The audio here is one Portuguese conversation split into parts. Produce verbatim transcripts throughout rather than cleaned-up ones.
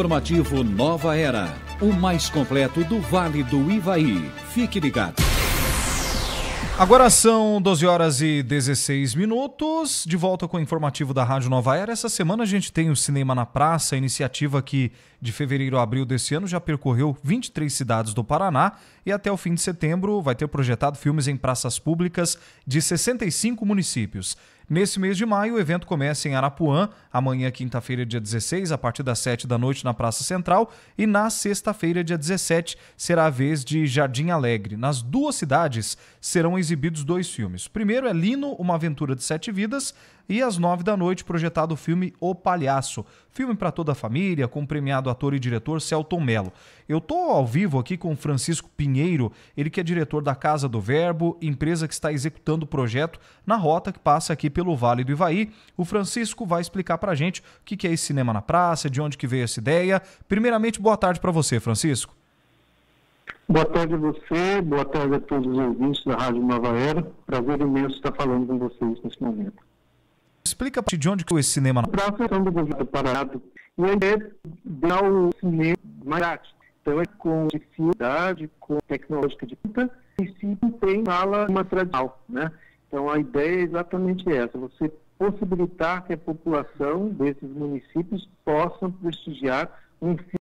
Informativo Nova Era, o mais completo do Vale do Ivaí. Fique ligado. Agora são doze horas e dezesseis minutos, de volta com o informativo da Rádio Nova Era. Essa semana a gente tem o Cinema na Praça, a iniciativa que de fevereiro a abril desse ano já percorreu vinte e três cidades do Paraná e até o fim de setembro vai ter projetado filmes em praças públicas de sessenta e cinco municípios. Nesse mês de maio, o evento começa em Arapuã, amanhã, quinta-feira, dia dezesseis, a partir das sete da noite na Praça Central, e na sexta-feira, dia dezessete, será a vez de Jardim Alegre. Nas duas cidades serão exibidos dois filmes. O primeiro é Lino, Uma Aventura de Sete Vidas, e às nove da noite, projetado o filme O Palhaço, filme para toda a família, com o premiado ator e diretor Celton Mello. Eu estou ao vivo aqui com o Francisco Pinheiro, ele que é diretor da Casa do Verbo, empresa que está executando o projeto na rota que passa aqui pelo Vale do Ivaí. O Francisco vai explicar para a gente o que é esse Cinema na Praça, de onde que veio essa ideia. Primeiramente, boa tarde para você, Francisco. Boa tarde a você, boa tarde a todos os ouvintes da Rádio Nova Era. Prazer imenso estar falando com vocês nesse momento. Explica de onde que é esse Cinema na Praça. A Praça do Governo do Paraná, e a ideia é dar o cinema mais prático. Então é com dificuldade, com tecnológica de ponta, e se tem sala uma tradicional, né? Então a ideia é exatamente essa, você possibilitar que a população desses municípios possam prestigiar um filme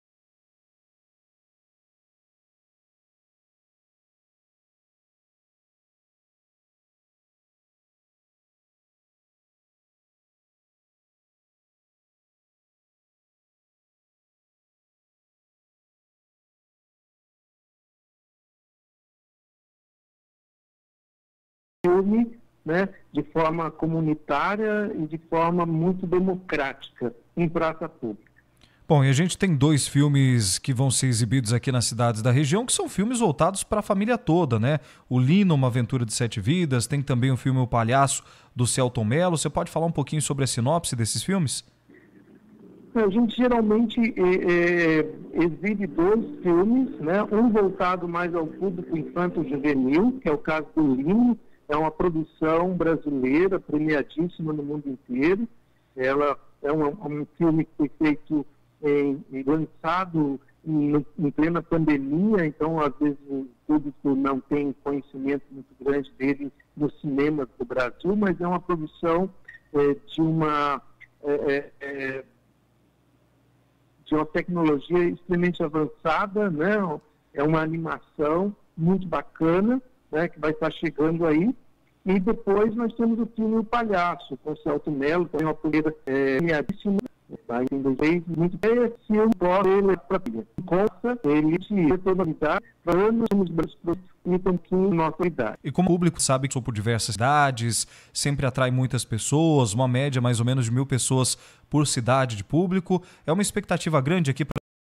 filme, né, de forma comunitária e de forma muito democrática em praça pública. Bom, e a gente tem dois filmes que vão ser exibidos aqui nas cidades da região, que são filmes voltados para a família toda, né? O Lino, Uma Aventura de Sete Vidas, tem também o filme O Palhaço, do Celton Mello. Você pode falar um pouquinho sobre a sinopse desses filmes? A gente geralmente é, é, exibe dois filmes, né? Um voltado mais ao público infanto-juvenil, que é o caso do Lino. É uma produção brasileira, premiadíssima no mundo inteiro. Ela é um, um filme que foi feito em, em, lançado em, em plena pandemia, então às vezes o público não tem conhecimento muito grande dele nos cinemas do Brasil, mas é uma produção é, de uma é, é, de uma tecnologia extremamente avançada, né? É uma animação muito bacana, né, que vai estar chegando aí. E depois nós temos o filme O Palhaço, com o Celton Mello, que é uma poeira premiadíssima, é, em dois mil e muito bem, esse filme gosta ele é para conta, ele de toda a idade, para anos e tanquinho nossa idade. E como o público sabe que sou por diversas cidades, sempre atrai muitas pessoas, uma média mais ou menos de mil pessoas por cidade de público, é uma expectativa grande aqui para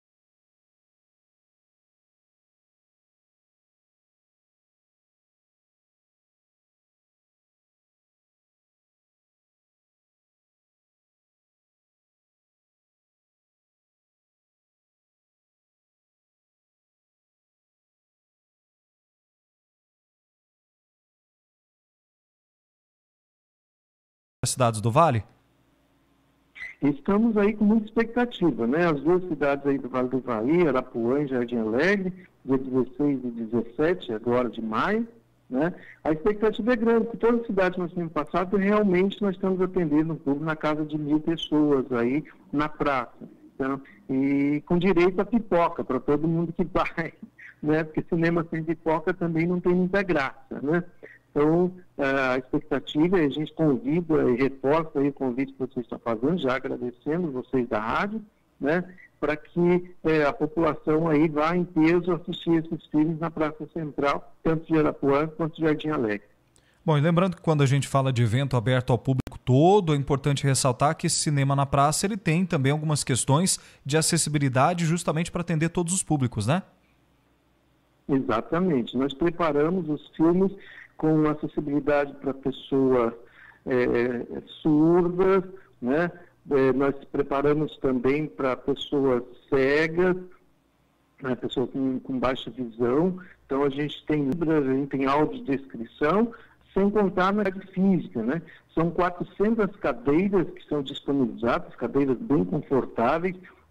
as cidades do Vale? Estamos aí com muita expectativa, né? As duas cidades aí do Vale do Ivaí, Arapuã e Jardim Alegre, dia dezesseis e dezessete, agora de maio, né? A expectativa é grande, porque todas as cidades que nós temos passado, realmente nós estamos atendendo um público na casa de mil pessoas aí na praça. Então, e com direito a pipoca para todo mundo que vai, né? Porque cinema sem pipoca também não tem muita graça, né? Então, a expectativa, a gente convida e reforça aí o convite que vocês estão fazendo, já agradecendo vocês da rádio, né, para que é, a população aí vá em peso assistir esses filmes na Praça Central, tanto de Arapuã quanto de Jardim Alegre. Bom, e lembrando que quando a gente fala de evento aberto ao público todo, é importante ressaltar que esse Cinema na Praça ele tem também algumas questões de acessibilidade justamente para atender todos os públicos, né? Exatamente. Nós preparamos os filmes com acessibilidade para pessoas é, surdas, né? É, nós preparamos também para pessoas cegas, né? Pessoas com, com baixa visão. Então a gente tem libras, a gente tem audiodescrição, sem contar na área física, né? São quatrocentas cadeiras que são disponibilizadas, cadeiras bem confortáveis,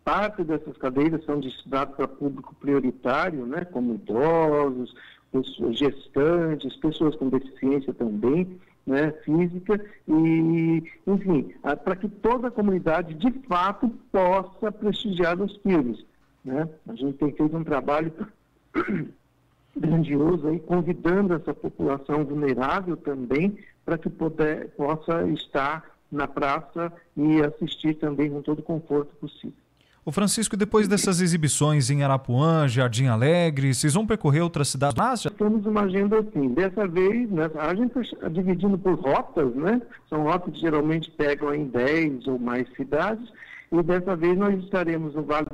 Parte dessas cadeiras são destinadas para público prioritário, né, como idosos, pessoas gestantes, pessoas com deficiência também, né, física, e, enfim, para que toda a comunidade, de fato, possa prestigiar os filmes, né? A gente tem feito um trabalho grandioso aí, convidando essa população vulnerável também, para que puder, possa estar na praça e assistir também com todo o conforto possível. Ô Francisco, depois dessas exibições em Arapuã, Jardim Alegre, vocês vão percorrer outras cidades? Nós temos uma agenda assim, dessa vez, né, a gente está dividindo por rotas, né? São rotas que geralmente pegam em dez ou mais cidades, e dessa vez nós estaremos no Vale do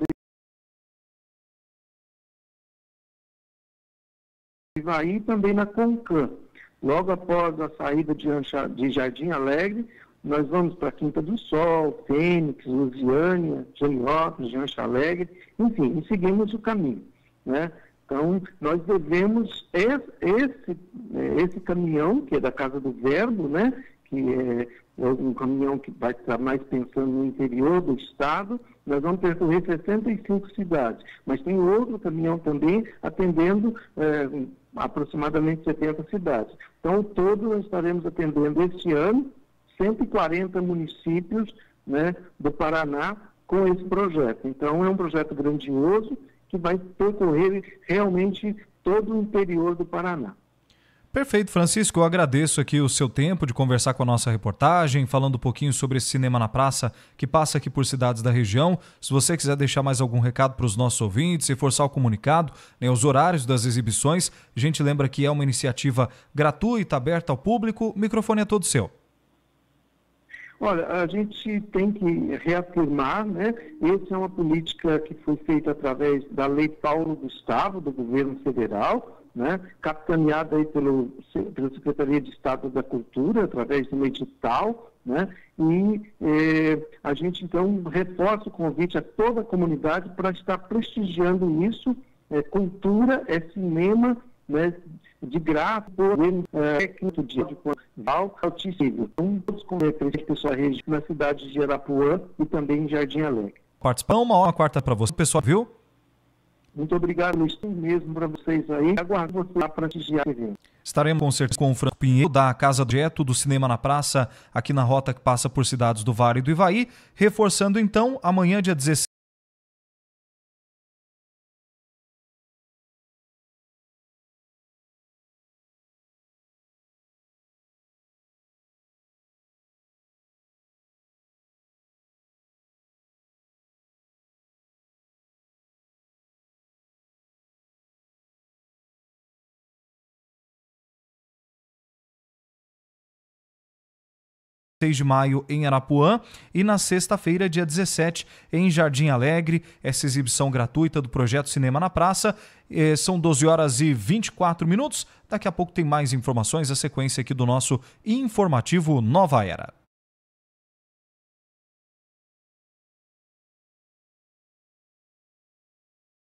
Ivaí e também na Concã. Logo após a saída de, Ancha, de Jardim Alegre, nós vamos para Quinta do Sol, Fênix, Lusiânia, Janiópolis, Ancha Alegre, enfim, e seguimos o caminho, né? Então, nós devemos esse, esse, esse caminhão, que é da Casa do Verbo, né? Que é um caminhão que vai estar mais pensando no interior do estado, nós vamos percorrer sessenta e cinco cidades, mas tem outro caminhão também atendendo é, aproximadamente setenta cidades. Então, ao todo, nós estaremos atendendo este ano cento e quarenta municípios, né, do Paraná com esse projeto. Então, é um projeto grandioso que vai percorrer realmente todo o interior do Paraná. Perfeito, Francisco. Eu agradeço aqui o seu tempo de conversar com a nossa reportagem, falando um pouquinho sobre esse Cinema na Praça que passa aqui por cidades da região. Se você quiser deixar mais algum recado para os nossos ouvintes, reforçar o comunicado, né, os horários das exibições, a gente lembra que é uma iniciativa gratuita, aberta ao público. O microfone é todo seu. Olha, a gente tem que reafirmar, né? Essa é uma política que foi feita através da Lei Paulo Gustavo, do governo federal, né? Capitaneada aí pelo, pela Secretaria de Estado da Cultura, através de um edital, né? E eh, a gente, então, reforça o convite a toda a comunidade para estar prestigiando isso. É cultura, é cinema, né? De graça, técnico de altíssimo. Um dos pessoal na cidade de Arapuã e também em Jardim Alegre. Participar uma hora quarta para você, pessoal, viu? Muito obrigado, Luiz, mesmo para vocês aí. Aguardo você lá para prestigiar o evento. Estaremos com certeza com o Franco Pinheiro, da Casa do Jeto, do Cinema na Praça, aqui na rota que passa por cidades do Vale do Ivaí, reforçando então, amanhã, dia dezesseis. seis de maio em Arapuã e na sexta-feira, dia dezessete, em Jardim Alegre, essa exibição gratuita do projeto Cinema na Praça. Eh, são doze horas e vinte e quatro minutos. Daqui a pouco tem mais informações, a sequência aqui do nosso informativo Nova Era.